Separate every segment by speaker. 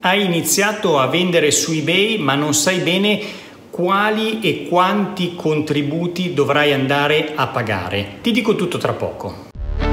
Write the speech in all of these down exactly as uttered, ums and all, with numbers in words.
Speaker 1: Hai iniziato a vendere su eBay ma non sai bene quali e quanti contributi dovrai andare a pagare. Ti dico tutto tra poco.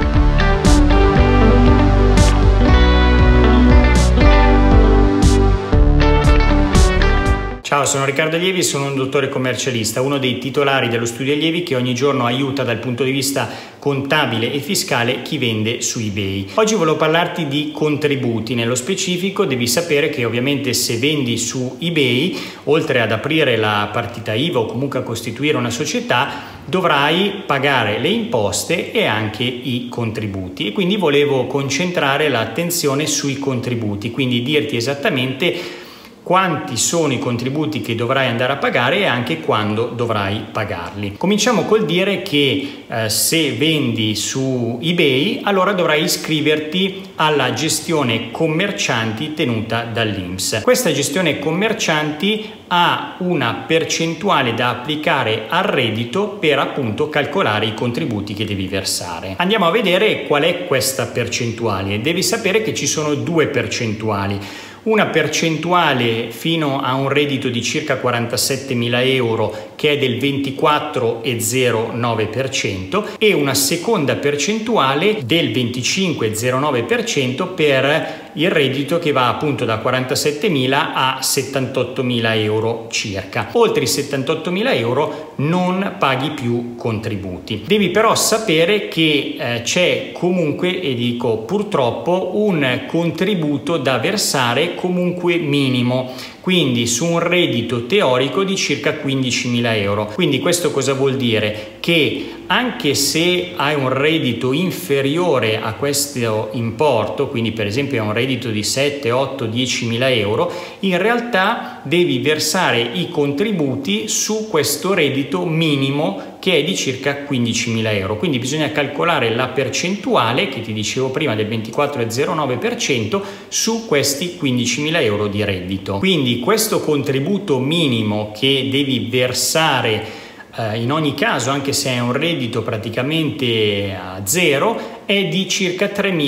Speaker 1: Ciao, sono Riccardo Allievi, sono un dottore commercialista, uno dei titolari dello Studio Allievi che ogni giorno aiuta dal punto di vista contabile e fiscale chi vende su eBay. Oggi volevo parlarti di contributi. Nello specifico devi sapere che ovviamente se vendi su eBay, oltre ad aprire la partita I V A o comunque a costituire una società, dovrai pagare le imposte e anche i contributi. E quindi volevo concentrare l'attenzione sui contributi, quindi dirti esattamente quanti sono i contributi che dovrai andare a pagare e anche quando dovrai pagarli. Cominciamo col dire che eh, se vendi su eBay, allora dovrai iscriverti alla gestione commercianti tenuta dall'I N P S. Questa gestione commercianti ha una percentuale da applicare al reddito per appunto calcolare i contributi che devi versare. Andiamo a vedere qual è questa percentuale. Devi sapere che ci sono due percentuali. Una percentuale fino a un reddito di circa quarantasettemila euro che è del ventiquattro virgola zero nove per cento e una seconda percentuale del venticinque virgola zero nove per cento per il reddito che va appunto da quarantasettemila a settantottomila euro circa. Oltre i settantottomila euro non paghi più contributi. Devi però sapere che eh, c'è comunque, e dico purtroppo, un contributo da versare comunque minimo, quindi su un reddito teorico di circa quindicimila euro. Quindi questo cosa vuol dire? Che anche se hai un reddito inferiore a questo importo, quindi per esempio hai un reddito di sette, otto, diecimila euro, in realtà devi versare i contributi su questo reddito minimo che è di circa quindicimila euro. Quindi bisogna calcolare la percentuale che ti dicevo prima del ventiquattro virgola zero nove per cento su questi quindicimila euro di reddito. Quindi questo contributo minimo che devi versare eh, in ogni caso, anche se hai un reddito praticamente a zero, è di circa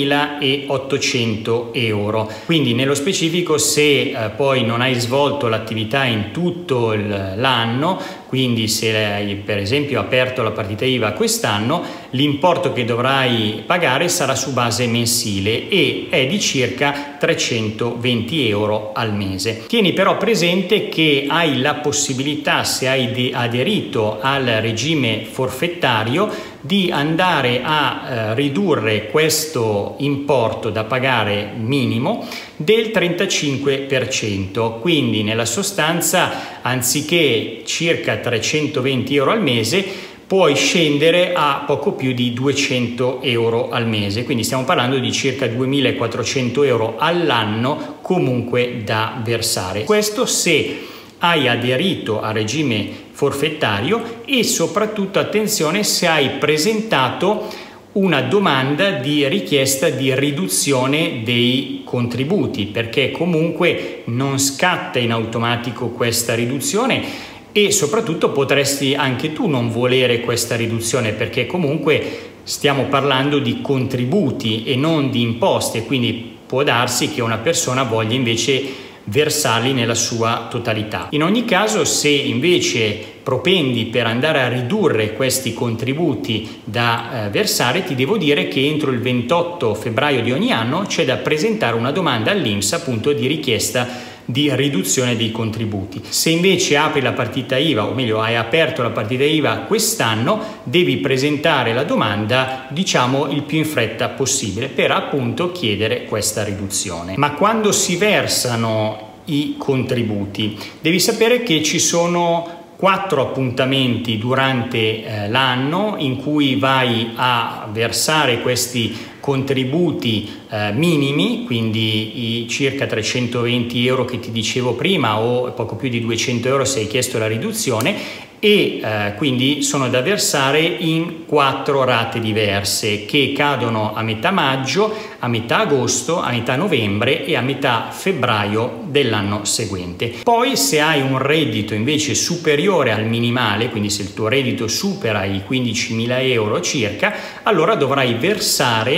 Speaker 1: tremilaottocento euro. Quindi nello specifico, se eh, poi non hai svolto l'attività in tutto l'anno, quindi se hai per esempio aperto la partita I V A quest'anno, l'importo che dovrai pagare sarà su base mensile e è di circa trecentoventi euro al mese. Tieni però presente che hai la possibilità, se hai aderito al regime forfettario, di andare a eh, ridurre questo importo da pagare minimo del trentacinque per cento. Quindi nella sostanza, anziché circa trecentoventi euro al mese, puoi scendere a poco più di duecento euro al mese, quindi stiamo parlando di circa duemilaquattrocento euro all'anno comunque da versare. Questo se hai aderito al regime forfettario e soprattutto, attenzione, se hai presentato una domanda di richiesta di riduzione dei contributi, perché comunque non scatta in automatico questa riduzione e soprattutto potresti anche tu non volere questa riduzione, perché comunque stiamo parlando di contributi e non di imposte, quindi può darsi che una persona voglia invece versarli nella sua totalità. In ogni caso, se invece propendi per andare a ridurre questi contributi da eh, versare, ti devo dire che entro il ventotto febbraio di ogni anno c'è da presentare una domanda all'I N P S appunto di richiesta di riduzione dei contributi. Se invece apri la partita I V A, o meglio hai aperto la partita I V A quest'anno, devi presentare la domanda diciamo il più in fretta possibile per appunto chiedere questa riduzione. Ma quando si versano i contributi, devi sapere che ci sono quattro appuntamenti durante eh, l'anno in cui vai a versare questi contributi eh, minimi, quindi i circa trecentoventi euro che ti dicevo prima o poco più di duecento euro se hai chiesto la riduzione, e eh, quindi sono da versare in quattro rate diverse che cadono a metà maggio, a metà agosto, a metà novembre e a metà febbraio dell'anno seguente. Poi se hai un reddito invece superiore al minimale, quindi se il tuo reddito supera i quindicimila euro circa, allora dovrai versare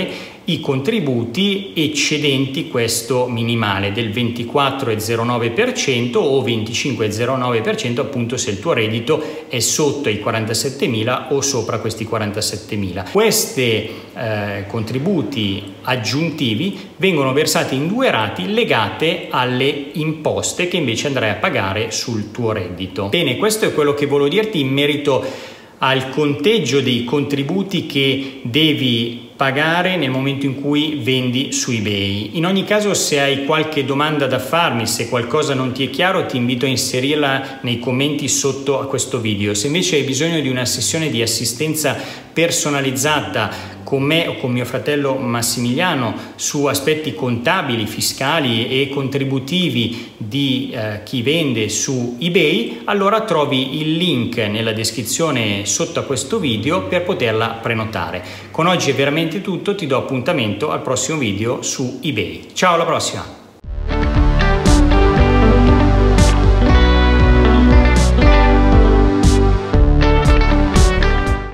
Speaker 1: i contributi eccedenti questo minimale del ventiquattro virgola zero nove per cento o venticinque virgola zero nove per cento, appunto se il tuo reddito è sotto i quarantasettemila o sopra questi quarantasettemila. Questi eh, contributi aggiuntivi vengono versati in due rate legate alle imposte che invece andrai a pagare sul tuo reddito. Bene, questo è quello che volevo dirti in merito al conteggio dei contributi che devi pagare nel momento in cui vendi su eBay. In ogni caso, se hai qualche domanda da farmi, se qualcosa non ti è chiaro, ti invito a inserirla nei commenti sotto a questo video. Se invece hai bisogno di una sessione di assistenza personalizzata con me o con mio fratello Massimiliano su aspetti contabili, fiscali e contributivi di eh, chi vende su eBay, allora trovi il link nella descrizione sotto a questo video per poterla prenotare. Con oggi è veramente tutto, ti do appuntamento al prossimo video su eBay. Ciao, alla prossima!